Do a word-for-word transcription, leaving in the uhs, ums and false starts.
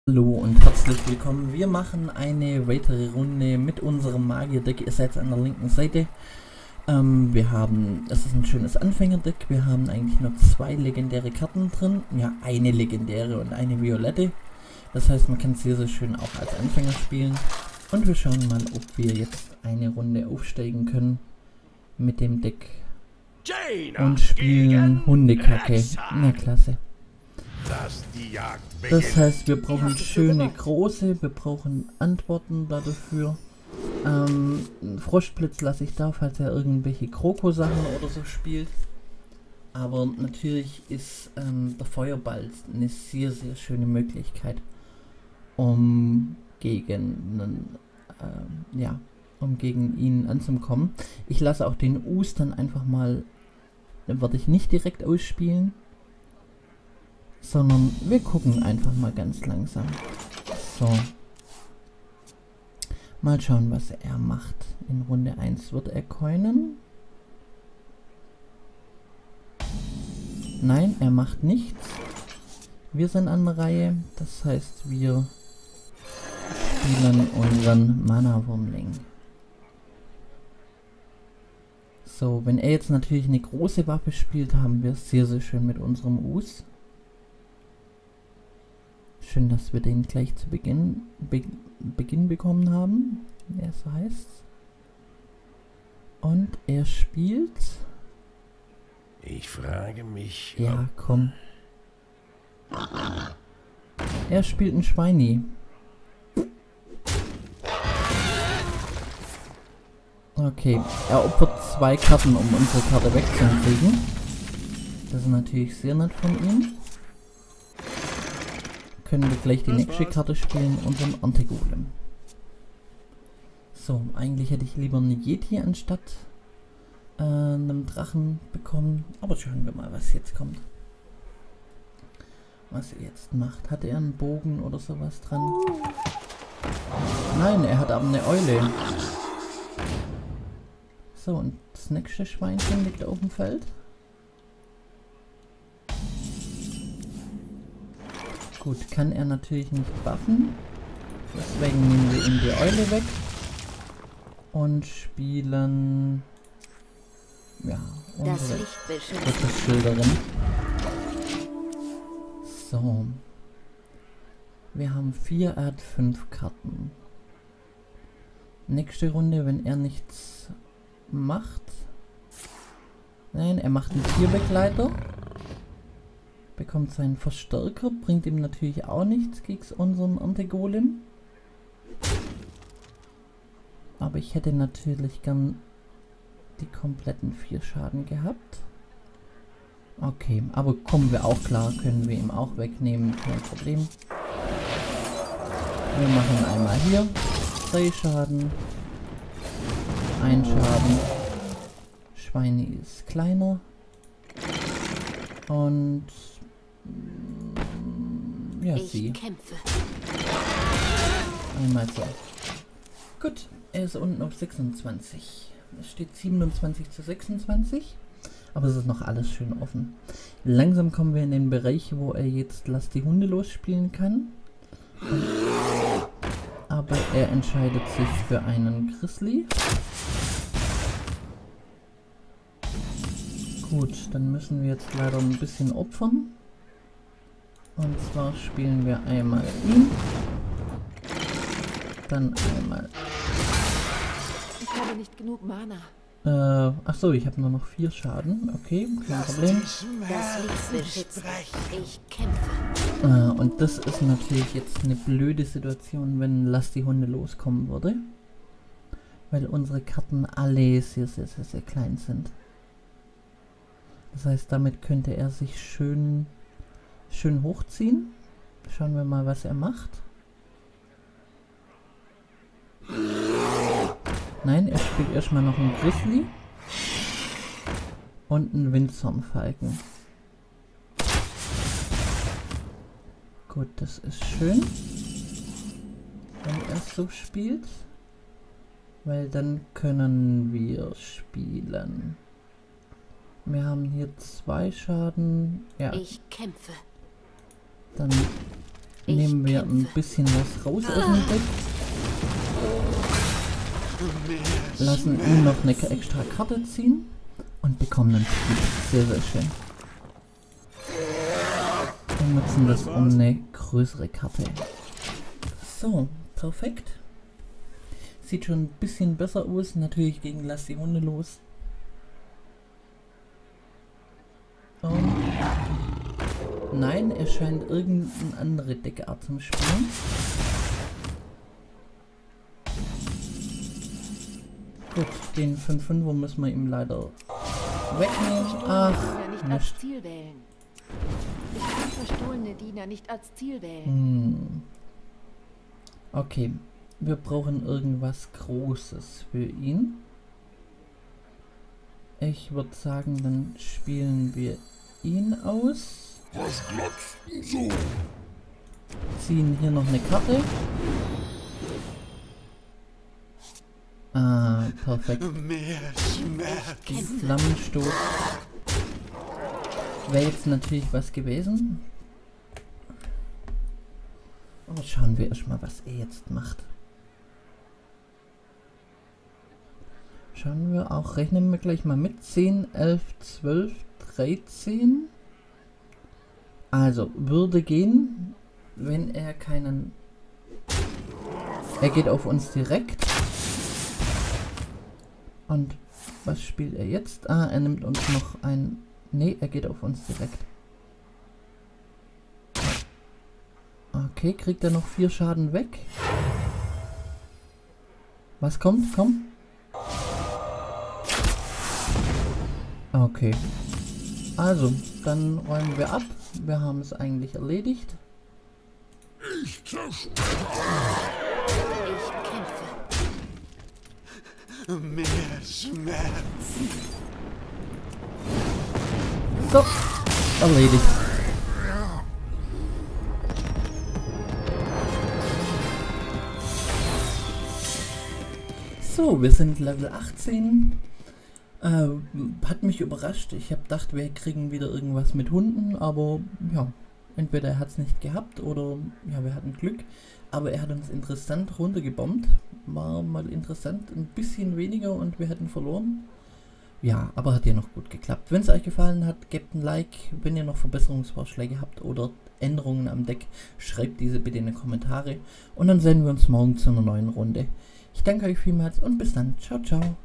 Hallo und herzlich willkommen. Wir machen eine weitere Runde mit unserem Magier-Deck. Ihr seid an der linken Seite. Ähm, wir haben, es ist ein schönes Anfänger-Deck. Wir haben eigentlich nur zwei legendäre Karten drin. Ja, eine legendäre und eine violette. Das heißt, man kann es sehr, sehr schön auch als Anfänger spielen. Und wir schauen mal, ob wir jetzt eine Runde aufsteigen können mit dem Deck. Und spielen Hundekacke. Na klasse. Das heißt, wir brauchen schöne große, wir brauchen Antworten dafür. Ähm, Froschblitz lasse ich da, falls er irgendwelche Kroko-Sachen oder so spielt. Aber natürlich ist ähm, der Feuerball eine sehr, sehr schöne Möglichkeit, um gegen einen, ähm, ja, um gegen ihn anzukommen. Ich lasse auch den Us dann einfach mal, dann werde ich nicht direkt ausspielen, sondern wir gucken einfach mal ganz langsam. So. Mal schauen, was er macht. In Runde eins wird er coinen. Nein, er macht nichts. Wir sind an der Reihe. Das heißt, wir spielen unseren Mana-Wurmling. So, wenn er jetzt natürlich eine große Waffe spielt, haben wir es sehr, sehr schön mit unserem Us. Schön, dass wir den gleich zu Beginn, Be Beginn bekommen haben, wie er so heißt. Und er spielt... Ich frage mich... Ja, komm. Er spielt ein Schweini. Okay, er opfert zwei Karten, um unsere Karte wegzukriegen. Das ist natürlich sehr nett von ihm. Können wir gleich die nächste Karte spielen, unseren Antigolem. So, eigentlich hätte ich lieber einen Yeti anstatt äh, einem Drachen bekommen. Aber schauen wir mal, was jetzt kommt. Was er jetzt macht. Hat er einen Bogen oder sowas dran? Nein, er hat aber eine Eule. So, und das nächste Schweinchen liegt auf dem Feld. Gut, kann er natürlich nicht buffen. Deswegen nehmen wir ihm die Eule weg. Und spielen... Ja, unsere Gottesschilderin. So. Wir haben vier, er hat fünf Karten. Nächste Runde, wenn er nichts macht. Nein, er macht einen Tierbegleiter. Bekommt seinen Verstärker, bringt ihm natürlich auch nichts gegen unseren Antigolem. Aber ich hätte natürlich gern die kompletten vier Schaden gehabt. Okay, aber kommen wir auch klar, können wir ihm auch wegnehmen, kein Problem. Wir machen einmal hier drei Schaden, ein Schaden. Schweini ist kleiner und ja, ich sie. Kämpfe. Einmal so. Gut, er ist unten auf sechsundzwanzig. Es steht siebenundzwanzig zu sechsundzwanzig. Aber es ist noch alles schön offen. Langsam kommen wir in den Bereich, wo er jetzt Lass die Hunde losspielen kann. Und, aber er entscheidet sich für einen Grizzly. Gut, dann müssen wir jetzt leider ein bisschen opfern. Und zwar spielen wir einmal ihn. Dann einmal. Ich habe nicht genug Mana. Äh, achso, ich habe nur noch vier Schaden. Okay, kein Problem. Das Licht beschützt. Ich kämpfe. Äh, und das ist natürlich jetzt eine blöde Situation, wenn Lass die Hunde loskommen würde. Weil unsere Karten alle sehr, sehr, sehr, sehr klein sind. Das heißt, damit könnte er sich schön, schön hochziehen. Schauen wir mal, was er macht. Nein, er spielt erstmal noch einen Grizzly und einen Windzornfalken. Gut, das ist schön, wenn er es so spielt, weil dann können wir spielen. Wir haben hier zwei Schaden. Ja. Ich kämpfe. Dann nehmen wir ein bisschen was raus aus dem Deck. Lassen ihn noch eine extra Karte ziehen und bekommen einen Spiel. Sehr, sehr schön. Und nutzen das um eine größere Karte. So, perfekt. Sieht schon ein bisschen besser aus. Natürlich gegen Lass die Hunde los. Und nein, er scheint irgendeine andere Deckart zum Spielen. Gut, den fünf fünfer müssen wir ihm leider wegnehmen. Ach, nicht als Ziel wählen. Ich kann verstohlene Diener nicht als Ziel wählen. Hm. Okay, wir brauchen irgendwas Großes für ihn. Ich würde sagen, dann spielen wir ihn aus. Was glotzt du so? Ziehen hier noch eine Karte. Ah, perfekt. Mehr Schmerz. Die Flammenstoß wäre jetzt natürlich was gewesen. Aber schauen wir erstmal, was er jetzt macht. Schauen wir auch, rechnen wir gleich mal mit. zehn, elf, zwölf, dreizehn. Also, würde gehen, wenn er keinen... Er geht auf uns direkt. Und was spielt er jetzt? Ah, er nimmt uns noch ein... Nee, er geht auf uns direkt. Okay, kriegt er noch vier Schaden weg? Was kommt? Komm. Okay. Also, dann räumen wir ab. Wir haben es eigentlich erledigt. Ich zerstöre. Ich kämpfe. Mehr Schmerz. So, erledigt. So, wir sind Level achtzehn. Äh, hat mich überrascht. Ich habe gedacht, wir kriegen wieder irgendwas mit Hunden, aber ja, entweder er hat es nicht gehabt oder ja, wir hatten Glück. Aber er hat uns interessant runtergebombt. War mal interessant, ein bisschen weniger und wir hätten verloren. Ja, aber hat ja noch gut geklappt. Wenn es euch gefallen hat, gebt ein Like. Wenn ihr noch Verbesserungsvorschläge habt oder Änderungen am Deck, schreibt diese bitte in die Kommentare. Und dann sehen wir uns morgen zu einer neuen Runde. Ich danke euch vielmals und bis dann. Ciao, ciao.